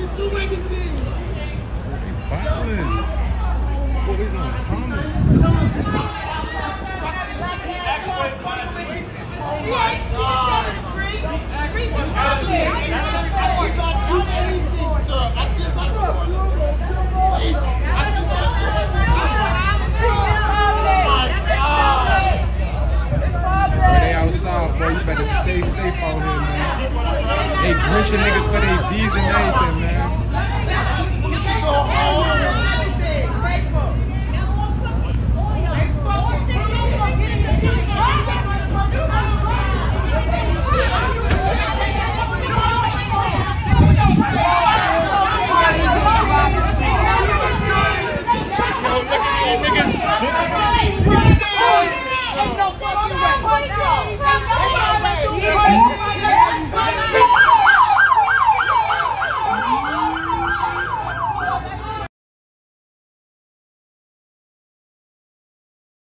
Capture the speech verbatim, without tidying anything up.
Boys on Tommy. They outside, boy. You better stay safe out here, man. They grinching niggas for their D's and everything, man.